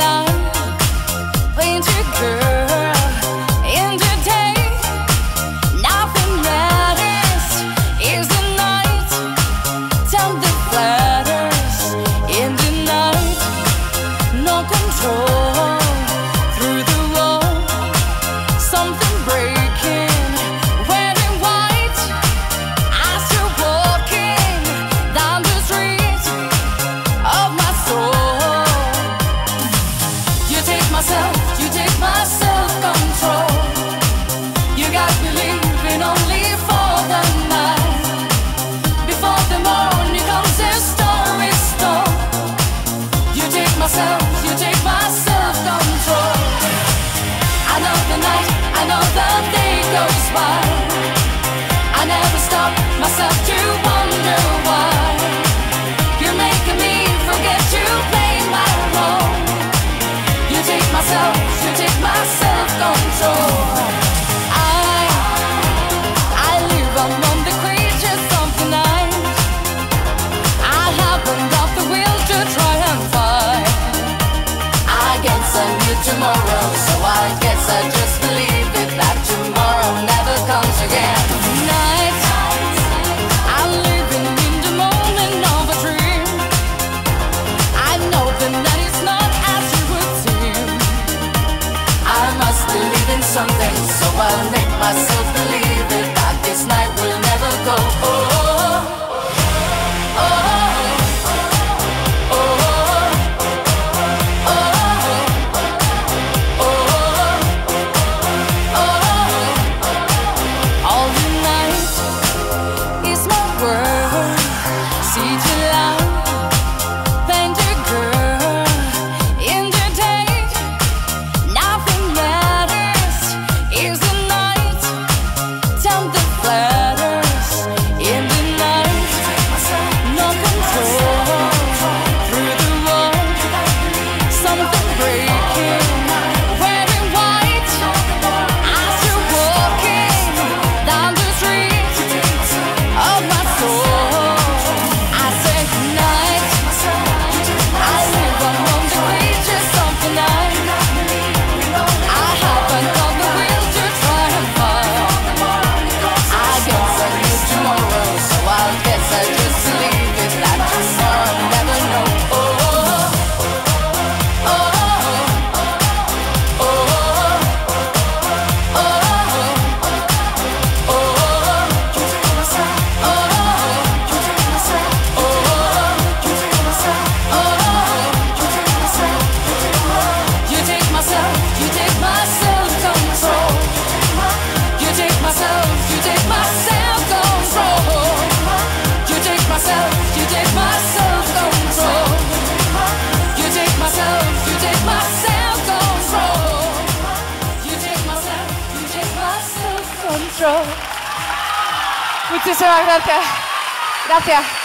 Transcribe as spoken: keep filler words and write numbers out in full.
light, painted girl in the day. Nothing matters, is the night. Time that flatters in the night. No control through the wall. Something breaking, wearing white. I still walking down the street of my soul. You take myself, you take my self-control. You got me living only for the night. Before the morning comes, the story's told. You take myself, you take my self-control. I know the night, I know the day goes by. I never stop myself to wonder why. You're making me forget to play my role. You take myself, you take my self-control. I, I live among the creatures of the night. I haven't got the will to try and fight. I guess I knew tomorrow, so I guess I just believe it, that tomorrow never comes again. Night, I'm living in the moment of a dream. I know the night is not as it would seem. I must believe in something, so I'll make myself believe it, that this night will never go. Oh, oh, oh, oh, oh, oh. All the night is my world. City light, painted girl in the day. Nothing matters, is the night. Time that flatters in the night. No control through the wall. Something breaking, wearing white. I'm still walking down the street of my soul. I say night, I live among the creatures of the night. I haven't got the will to try and fight. I guess I knew tomorrow, so I guess I just believe it, that tomorrow never know. Oh, oh, oh, oh, oh, oh, oh. You take myself, oh, you take myself, oh, you take myself, oh, you take myself, you take myself, you take my self-control. You take myself, you take my self-control. You take myself, you take my self-control. You take myself, you take my self-control. You take myself, you take my self-control. Muchísimas gracias. Gracias.